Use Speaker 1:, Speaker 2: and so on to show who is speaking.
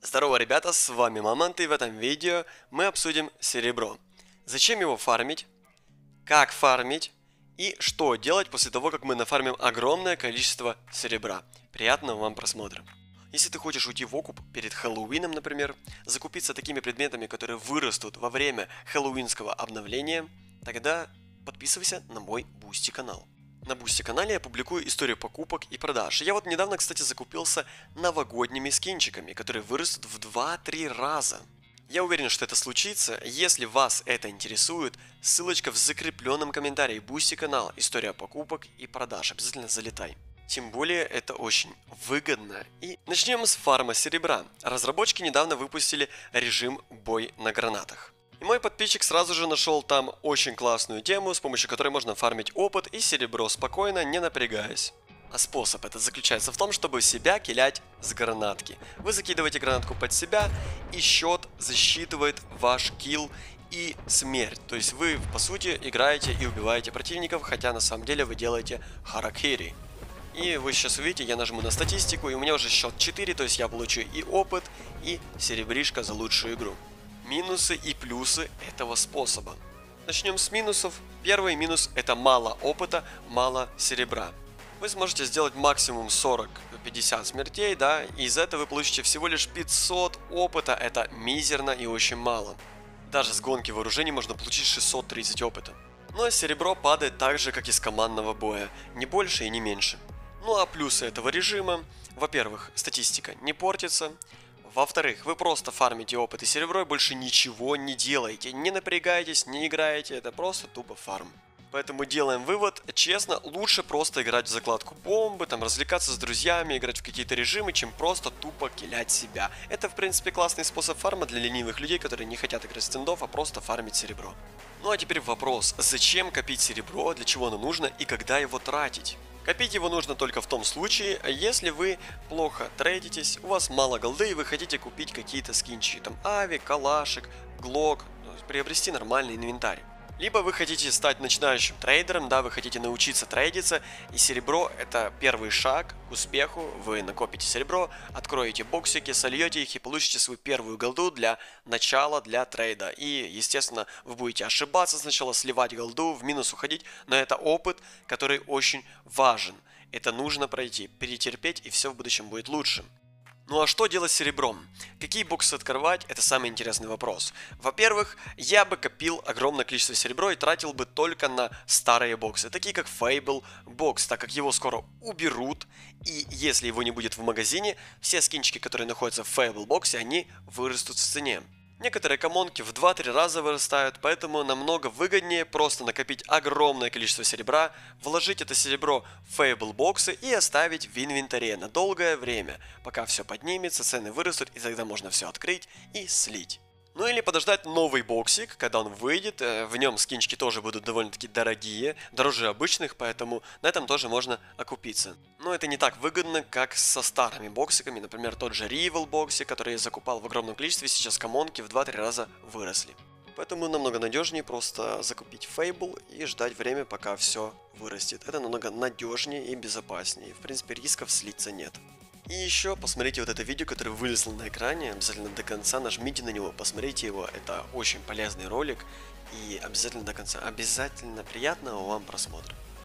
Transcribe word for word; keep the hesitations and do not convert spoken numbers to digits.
Speaker 1: Здорово, ребята, с вами Мамонт, и в этом видео мы обсудим серебро. Зачем его фармить, как фармить и что делать после того, как мы нафармим огромное количество серебра. Приятного вам просмотра. Если ты хочешь уйти в окуп перед Хэллоуином, например, закупиться такими предметами, которые вырастут во время хэллоуинского обновления, тогда подписывайся на мой Бусти канал. На Бусти канале я публикую историю покупок и продаж. Я вот недавно, кстати, закупился новогодними скинчиками, которые вырастут в два-три раза. Я уверен, что это случится. Если вас это интересует, ссылочка в закрепленном комментарии. Бусти канал, история покупок и продаж. Обязательно залетай. Тем более это очень выгодно. И начнем с фарма серебра. Разработчики недавно выпустили режим бой на гранатах. И мой подписчик сразу же нашел там очень классную тему, с помощью которой можно фармить опыт и серебро спокойно, не напрягаясь. А способ этот заключается в том, чтобы себя киллять с гранатки. Вы закидываете гранатку под себя, и счет засчитывает ваш килл и смерть. То есть вы, по сути, играете и убиваете противников, хотя на самом деле вы делаете харакири. И вы сейчас увидите, я нажму на статистику, и у меня уже счет четыре, то есть я получу и опыт, и серебришко за лучшую игру. Минусы и плюсы этого способа. Начнем с минусов. Первый минус — это мало опыта, мало серебра. Вы сможете сделать максимум сорок-пятьдесят смертей, да, и из этого вы получите всего лишь пятьсот опыта, это мизерно и очень мало. Даже с гонки вооружений можно получить шестьсот тридцать опыта. Ну а серебро падает так же, как и с командного боя, не больше и не меньше. Ну а плюсы этого режима: во-первых, статистика не портится. Во-вторых, вы просто фармите опыт и серебро и больше ничего не делаете. Не напрягаетесь, не играете, это просто тупо фарм. Поэтому делаем вывод: честно, лучше просто играть в закладку бомбы, там развлекаться с друзьями, играть в какие-то режимы, чем просто тупо киллять себя. Это, в принципе, классный способ фарма для ленивых людей, которые не хотят играть в стендов, а просто фармить серебро. Ну а теперь вопрос: зачем копить серебро, для чего оно нужно и когда его тратить? Копить его нужно только в том случае, если вы плохо трейдитесь, у вас мало голды и вы хотите купить какие-то скинчики, там ави, калашик, глок, приобрести нормальный инвентарь. Либо вы хотите стать начинающим трейдером, да, вы хотите научиться трейдиться, и серебро — это первый шаг к успеху. Вы накопите серебро, откроете боксики, сольете их и получите свою первую голду для начала, для трейда. И, естественно, вы будете ошибаться сначала, сливать голду, в минус уходить, но это опыт, который очень важен. Это нужно пройти, перетерпеть, и все в будущем будет лучше. Ну а что делать с серебром? Какие боксы открывать? Это самый интересный вопрос. Во-первых, я бы копил огромное количество серебра и тратил бы только на старые боксы, такие как Fable Box, так как его скоро уберут, и если его не будет в магазине, все скинчики, которые находятся в Fable Box, они вырастут в цене. Некоторые коммонки в два-три раза вырастают, поэтому намного выгоднее просто накопить огромное количество серебра, вложить это серебро в Fable боксы и оставить в инвентаре на долгое время, пока все поднимется, цены вырастут, и тогда можно все открыть и слить. Ну или подождать новый боксик, когда он выйдет, в нем скинчики тоже будут довольно-таки дорогие, дороже обычных, поэтому на этом тоже можно окупиться. Но это не так выгодно, как со старыми боксиками, например, тот же Rival боксик, который я закупал в огромном количестве, сейчас коммонки в два-три раза выросли. Поэтому намного надежнее просто закупить Fable и ждать время, пока все вырастет. Это намного надежнее и безопаснее, в принципе рисков слиться нет. И еще посмотрите вот это видео, которое вылезло на экране, обязательно до конца нажмите на него, посмотрите его, это очень полезный ролик, и обязательно до конца, обязательно приятного вам просмотра.